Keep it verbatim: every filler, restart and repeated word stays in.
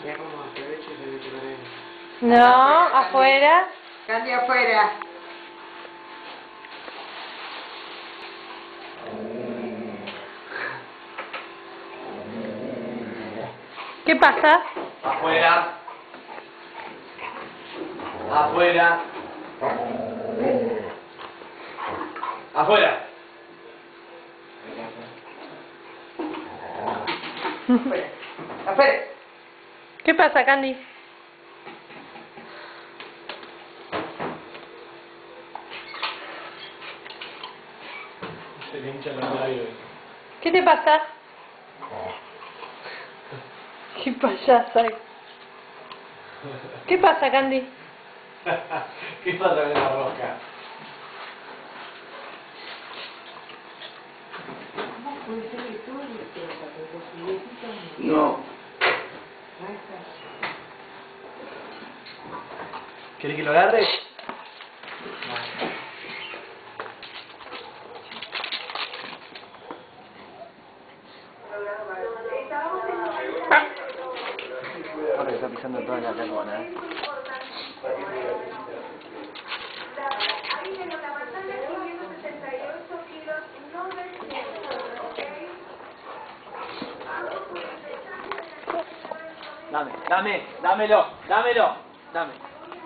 Mira cómo aprovecho y se mete para él. No, afuera. Candy afuera. ¿Qué pasa? Afuera. Afuera. Afuera. Afuera. Afuera. ¿Qué pasa, Candy? Se le hincha los labios. ¿Qué te pasa? Qué payasa. ¿Qué pasa, Candy? ¿Qué pasa con la rosca? ¿Cómo puede ser que todo le sepa? Porque su viejito No. Ahí está. ¿Querés que lo agarre? Ahora que está pisando toda la carbona, ¿eh? Dame, dame, dámelo, dámelo, dame.